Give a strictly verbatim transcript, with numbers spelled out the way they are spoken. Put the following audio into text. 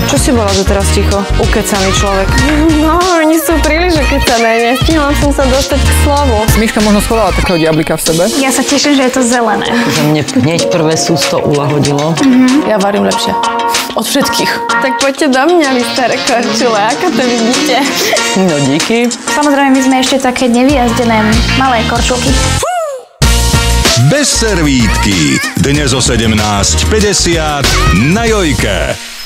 Čo si bola doteraz ticho? Ukecaný človek. No, oni sú príliš ukecané. Nestihla som sa dostať k slovu. Myška možno schovala takého diablika v sebe. Ja sa teším, že je to zelené. Že mne hneď prvé sústo ulahodilo. Mm-hmm. Ja varím lepšie. Od všetkých. Tak poďte do mňa, vy staré korčule. Ako to vidíte? No díky. Samozrejme, my sme ešte také nevyjazdené malé korčulky. Bez servítky. Dnes o sedemnásť päťdesiat na Jojke.